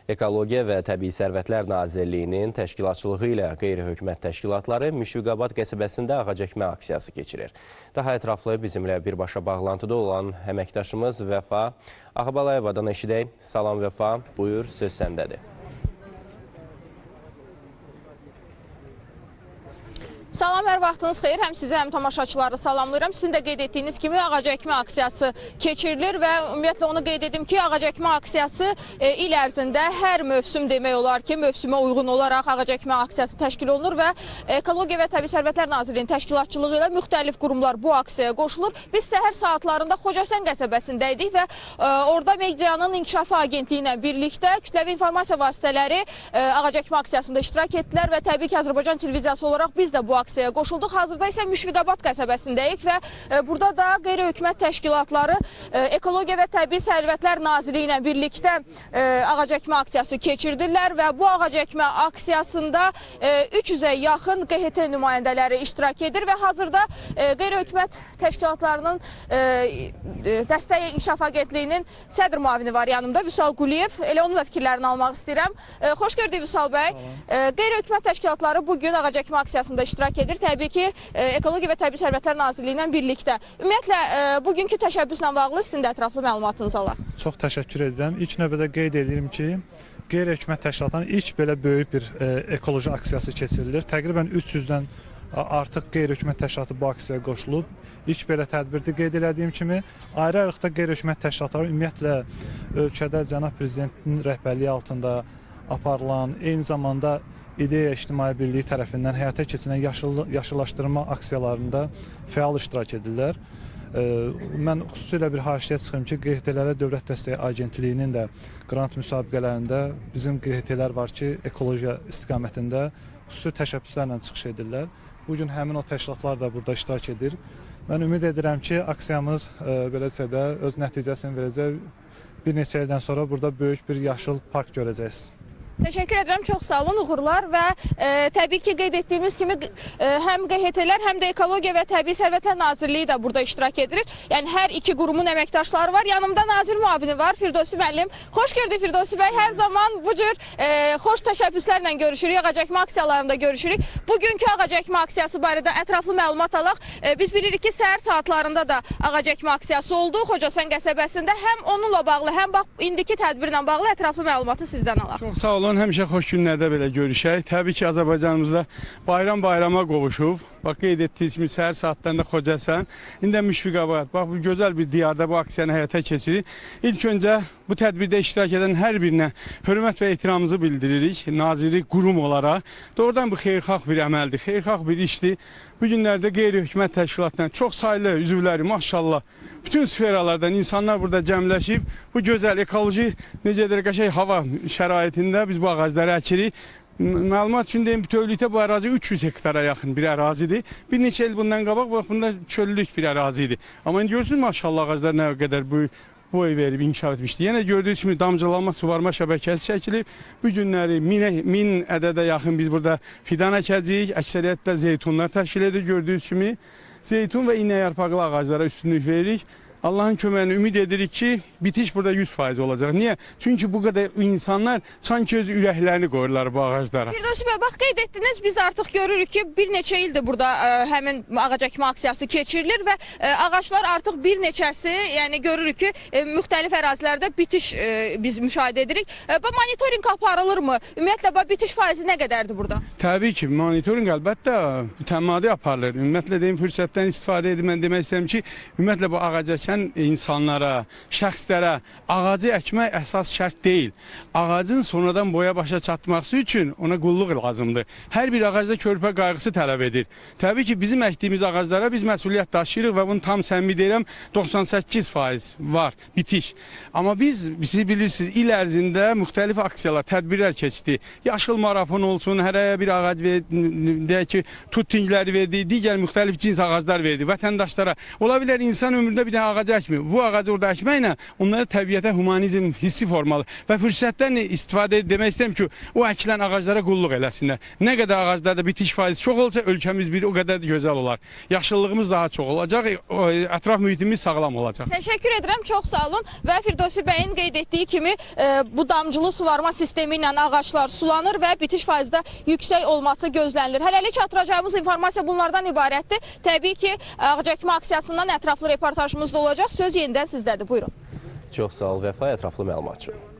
Ekologiya və Təbii Sərvətlər Nazirliyinin təşkilatçılığı ilə qeyri-hökumət təşkilatları Müşfiqabad qəsəbəsində ağac əkmə aksiyası keçirir. Daha ətraflı bizimlə birbaşa bağlantıda olan əməkdaşımız Vəfa Ağabalayevadan eşidək. Salam Vəfa, buyur, söz səndədir. Salam, hər vaxtınız xeyir. Həm sizə, həm tamaşaçıları salamlayıram. Sizin də qeyd etdiyiniz kimi ağac əkmə aksiyası keçirilir və ümumiyyətlə onu qeyd edim ki, ağac əkmə aksiyası il ərzində hər mövsüm demək olar ki, mövsümə uyğun olaraq ağac əkmə aksiyası təşkil olunur və Ekologiya və Təbii Sərvətlər Nazirliyinin təşkilatçılığı ilə müxtəlif qurumlar bu aksiyaya qoşulur. Biz səhər saatlarında Xocasən qəsəbəsində idik və orada Medianın İnkişafı Agentliyi ilə birlikdə kütləvi informasiya vasitələri ağac əkmə aksiyasında iştirak etdilər və təbii ki, Azərbaycan televiziyası olaraq biz də bu aksiyaya qoşulduq. Hazırda isə Müşfiqabad qəsəbəsindəyik və burada da qeyri-hökumət təşkilatları Ekologiya və Təbii Sərvətlər Nazirliyi ilə birlikdə ağac əkmə aksiyası keçirdirlər və bu ağac əkmə aksiyasında 300-ə yaxın QHT nümayəndələri iştirak edir və hazırda qeyri-hökumət təşkilatlarının Dəstəyi İnkişaf Agentliyinin sədr müavini var yanımda, Vüsal Quliyev. Elə onun da fikirlərini almaq istəyirəm. Xoş gördük Vüsal bəy. Qeyri-hökumət təşkilatları bugün ağac əkmə aksiyasında iştirak edir. Təbii ki, Ekologiya və Təbii Sərvətlər Nazirliyi ilə birlikdə. Ümumiyyətlə, bugünkü təşəbbüslə bağlı sizin də ətraflı məlumatınızı alaq. Çox təşəkkür edirəm. İlk növbədə qeyd edirəm ki, qeyri-hökumət təşkilatlarının ilk belə böyük bir ekoloji aksiyası keçirilir. Təqribən 300-dən artıq qeyri-hökumət təşkilatı bu aksiyaya qoşulub. İlk belə tədbirdə qeyd elədiyim kimi, ayrı-ayrıqda qeyri-hökumət təşkilatları ümumiyyətlə ölkədə cənab prezidentin rəhbərliyi altında aparılan, eyni zamanda İdeya İctimai Birliyi tərəfindən həyata keçirilən yaşıllaşdırma aksiyalarında fəal iştirak edirlər. Mən xüsusilə bir haşiyə çıxım ki, QHT-lərə Dövlət Dəstəyi Agentliyinin də qrant müsabiqələrində bizim QHT-lər var ki, ekologiya istiqamətində xüsusi təşəbbüslərlə çıxış edirlər. Bugün həmin o təşkilatlar da burada iştirak edir. Mən ümid edirəm ki, aksiyamız beləsə də öz nəticəsini verəcək. Bir neçə ildən sonra burada böyük bir yaşıl park görəcəksiniz. Təşəkkür edirəm, çox sağ olun, uğurlar və təbii ki, qeyd etdiyimiz kimi həm QHT-lər, həm də Ekologiya və Təbii Sərvətlər Nazirliyi də burada iştirak edir. Yəni, hər iki qurumun əməkdaşları var. Yanımda nazir müavini var, Firdovsi müəllim. Xoş gördük Firdovsi bəy, hər zaman bu cür xoş təşəbbüslərlə görüşürük, ağac əkmə aksiyalarında görüşürük. Bugünkü ağac əkmə aksiyası barədə ətraflı məlumat alaq. Biz bilirik ki, səhər saatlarında da ağac əkmə aksiyası oldu Xocasən qəsəbəsində. Həm onunla bağlı, həm bax, indiki tədbirlə bağlı ətraflı məlumatı sizdən alaq. Çox sağ olun. Həmişə xoş günlərdə belə görüşək. Təbii ki, Azərbaycanımızda bayrama qovuşub. Bax, qeyd etdiyiniz kimi səhər saatlarında Xocasən, indi Müşfiqabad. Bax, bu gözəl bir diyarda bu aksiyanı həyata keçirir. İlk öncə bu tədbirdə iştirak edən hər birinə hörmət və ehtiramımızı bildiririk, naziri qurum olaraq. Doğrudan bu xeyirxah bir əməldir, xeyirxah bir işdir. Bu günlərdə qeyri-hökumət təşkilatlarının çox saylı üzvləri, maşallah, bütün sferalardan insanlar burada cəmləşib, bu gözəl ekoloji, necədir, qəşəng hava şəraitində biz bu ağacları əkirik. Məlumat üçün deyim, bütövlükdə bu ərazi 300 hektara yaxın bir ərazidir. Bir neçə il bundan qabaq, bax, bunda çöllük bir ərazidir. Amma indi görürsünüz, maşallah, ağaclar nə qədər boy verib, inkişaf etmişdir. Yenə gördüyünüz kimi damcılanma, suvarma şəbəkəsi çəkilib. Bu günləri 1000 ədədə yaxın biz burada fidan əkəcəyik. Əksəriyyətdə zeytunlar təşkil edir, gördüyünüz kimi. Zeytun və iynə yarpaqlı ağaclara üstünlük veririk. Allahın köməyini ümid edirik ki, bitiş burada 100% olacaq. Niyə? Çünki bu qədər insanlar sanki öz ürəklərini qoyurlar bu ağaclara. Firdovsi bəy, bax, qeyd etdiniz, biz artıq görürük ki, bir neçə ildir burada həmin ağac əkmə aksiyası keçirilir və ağaclar artıq bir neçəsi, yəni görürük ki, müxtəlif ərazilərdə bitiş biz müşahidə edirik. Bu monitorinq aparılırmı? Ümumiyyətlə, bitiş faizi nə qədərdir burada? Təbii ki, monitorinq əlbəttə mütəmadi aparılır. Ümumiyyətlə, deyim, fürsətdən istifadə edib, mən demək istəyirəm ki, ümumiyyətlə, bu ağac insanlara, şəxslərə ağacı əkmək əsas şərt deyil. Ağacın sonradan boya başa çatması üçün ona qulluq lazımdır. Hər bir ağacda körpə qayğısı tələb edir. Təbii ki, bizim əkdiyimiz ağaclara biz məsuliyyət daşıyırıq və bunu tam səmimi deyirəm, 98% var, bitiş. Amma bizi bilirsiniz, il ərzində müxtəlif aksiyalar, tədbirlər keçdi. Yaşıl marafon olsun, hərəyə bir ağac deyək ki, tuttingləri verdi, digər müxtəlif cins ağaclar verdi vətəndaşlara. Ola bilər insan ömründə bir dənə ağacı əkmir. Bu ağacı orada əkməklə onlara təbiətə humanizm hissi formalı və fürsətdən istifadə demək istəyirəm ki, o əkilən ağaclara qulluq eləsinlər. Nə qədər ağaclarda bitiş faizi çox olsa ölkəmiz o qədər gözəl olar. Yaşıllığımız daha çox olacaq, ətraf mühitimiz sağlam olacaq. Təşəkkür edirəm, çox sağ olun. Və Firdevsi bəyin qeyd etdiyi kimi bu damcılı suvarma sistemi ilə ağaclar sulanır və bitiş faizi də yüksək olması gözlənilir. Hələlik çatdıracağımız informasiya bunlardan ibarətdir. Təbii ki, ağac əkmə aksiyasından ətraflı reportajımız da olacaq. Söz yenidən sizdədir. Buyurun. Çox sağ ol Vəfa, ətraflı məlumat üçün.